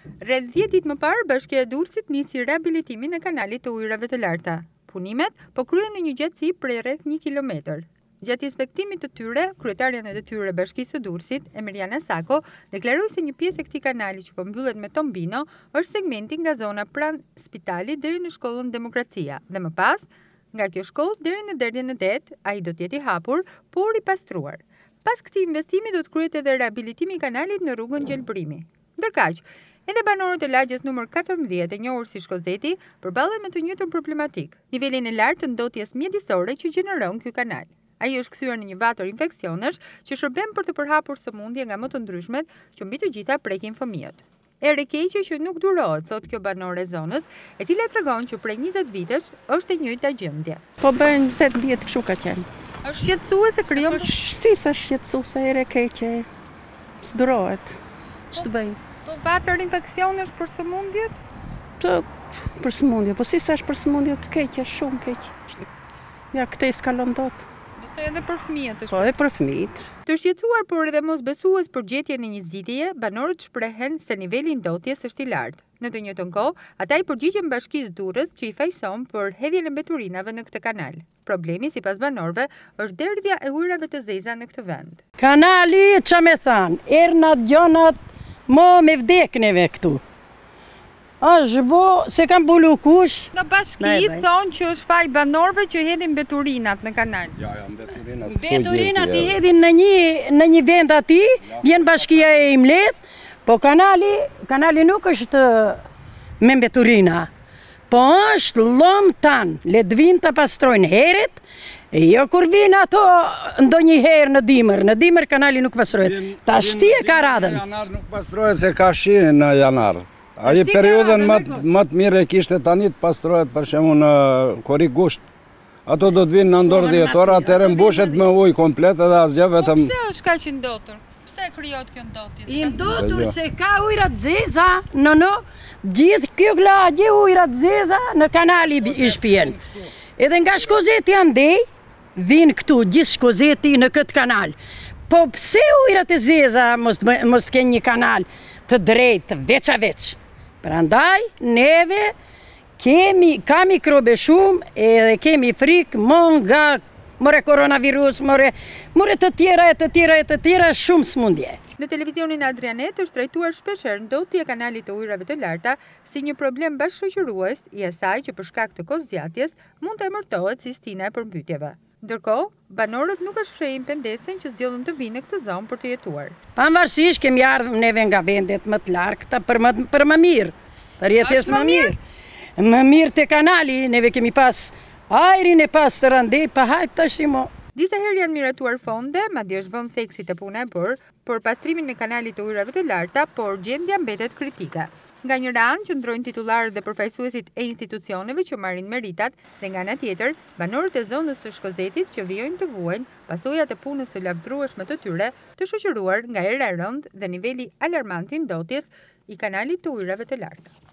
Rreth 10 ditë më parë, Bashkia e Durrësit nisi riabilitimin e kanalit të ujërave të larta. Punimet po kryhen në një gjatësi prej rreth 1 kilometër. Gjatë inspektimit të tyre, kryetaria në detyrë e Bashkisë së Durrësit, Emiliana Sako, deklaroi se një pjesë e këtij kanali që po mbyllet me tombino është segmenti nga zona pranë spitalit deri në shkollën Demokracia dhe më pas, nga kjo shkollë deri në derdhjen e det, ai do të jetë i hapur, por i pastruar. Pas këtij investimi do të kryhet edhe riabilitimi i kanalit në rrugën Gjelbrimi. Ndërkaq, edhe banorët e lagjes numër 14 e njohur si Shkozeti përballen me të njëjtën problematik, nivelin e lartë të ndotjes mjedisore që gjeneron ky kanal. Ai është kthyer në një vatër infeksionesh që shërben për të përhapur sëmundje nga më të ndryshmet që mbi të gjitha prekin fëmijët. Erë e keqe që nuk durohet, thot kjo banore e zonës, e cila tregon që prej 20 vitesh është e njëjta gjendje. Po bën 20 vjet kështu ka qenë. Është shqetësuese krijon. Si sa shqetësuese, erë e keqe. S'durohet. Ç'të bëj? Po vatër infeksionesh për sëmundjet? Për sëmundje, po si sa është për sëmundje të keqe, shumë keqe. Ja këtë skalon dot. Besoj edhe për fëmijët. Po e për fëmijët. Të shqetësuar por edhe mos besues për gjetjen e një zgjidhjeje, banorët shprehen se niveli i ndotjes është i lartë. Në të njëjtën kohë, ata i përgjigjen Bashkisë Durrës që i fajson për hedhjen e mbeturinave në këtë kanal. Problemi, sipas banorëve, është derdhja e ujrave të zeza në këtë vend. Kanali, ç'a më than, ernat gjonat, mo me vdekneve këtu. Është bo, se kam bulu kush. Në bashki thonë që është faj banorëve që hedhin mbeturinat në kanal. Ja, mbeturinat. Mbeturinat i hedhin në një vend aty, vjen bashkia e i mbledh, po kanali nuk është me mbeturina, po është lom tan, le të vinë të pastrojnë heret, jo kur vinë ato ndonjëherë në dimër kanali nuk pastrohet. Ta shti e ka radhën. Në janar nuk pastrohet se ka shi në janar. Aji periudën më të mirë e kishte tani të pastrohet për shembull në korik gusht. Ato do të vinë në ndor 10 orë, atëherë mbushet me ujë komplet edhe asgjë vetëm. Po pse është kaq i ndotur? Pse krijohet kjo ndotje? I ndotur se ka ujrat zeza, gjithë kjo lagje ujrat zeza në kanali i shpjen. Edhe nga Shkozeti andej, vinë këtu gjithë Shkozeti në këtë kanal. Po pse ujrat e zeza mos të kenë një kanal të drejtë, veç a veç? Prandaj, neve ka mikrobe shumë edhe kemi frikë nga koronavirus, more të tjera shumë smundje. Në televizionin Adrianet është trajtuar shpeshherë ndotja e kanalit të ujrave të larta si një problem bashkëshoqërues i asaj që për shkak të kohëzgjatjes mund të emërtohet si stina e përmbytjeve. Ndërkohë, banorët nuk e shprehin pendesën që zgjodhen të vinë në këtë zonë për të jetuar. Pavarësisht kemi ardhur neve nga vendet më të largëta për më mirë, për jetesë më mirë. Më mirë te kanali, neve kemi pas ajrin e pas të randej, pa hajt tash mo. Disa herë janë miratuar fonde, madje është vënë theksit e puna e bërë për pastrimin e kanalit të ujrave të larta, por gjendja mbetet kritike. Nga njëra anë qëndrojnë titullarët dhe përfaqësuesit e institucioneve që marrin meritat dhe nga ana tjetër, banorët e zonës së Shkozetit që vijojnë të vuajnë pasojat e punës së lavdrueshme të tyre, të shoqëruar nga era e rëndë dhe niveli alarmant i ndotjes i kanalit të ujrave të larta.